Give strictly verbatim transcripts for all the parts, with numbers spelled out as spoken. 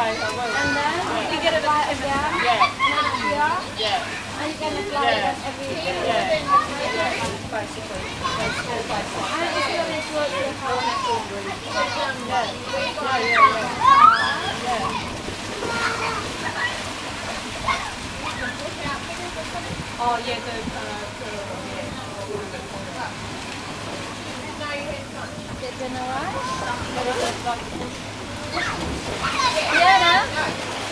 I will. And then Yeah. you get it apply again. Yeah. Next year. Yeah. And you can apply Yeah. it every year. Yeah. Yeah. Basically. That's all basically. And it's really good to have Yeah. Yeah, yeah, yeah. Yeah. Oh, yeah, the, uh, the, yeah. the general. Yeah, nah?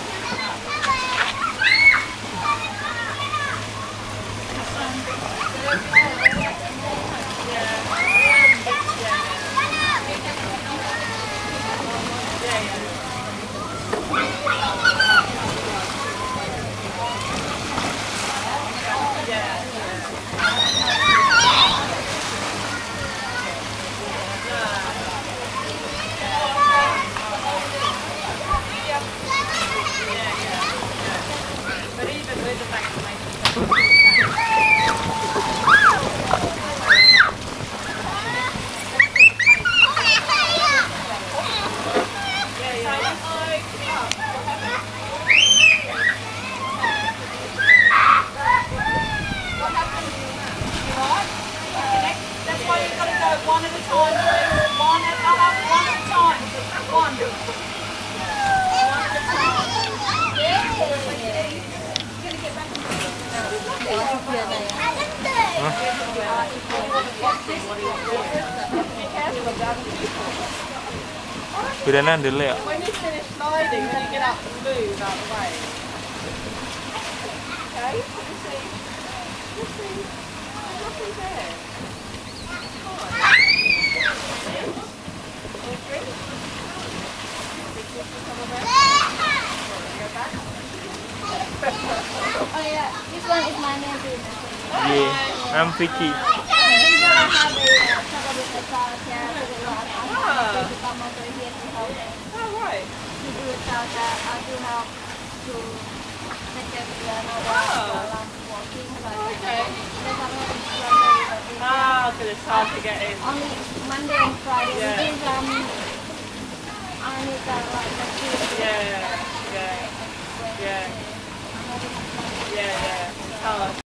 But even with the vaccination, that's why you've got to go one at a time, please. One at, uh, one at a time. One. One at a time. Udah nandel ya. When you finish sliding, then you get up and move out of the way. Okay? You see? You see? There's nothing there. Oh yeah, this one is my name too. Yeah, I'm Vicky. This one I have a trouble with the childcare to the lot. I have to come over here to help them. Oh, right. To do childcare, I do help to take care of the other while I'm working. But Okay. there's a lot of children. Ah, because it's hard to get in. Only Monday and Friday. Yeah. Because um, I need to like the food. Yeah, yeah, yeah, yeah, yeah. It's hard.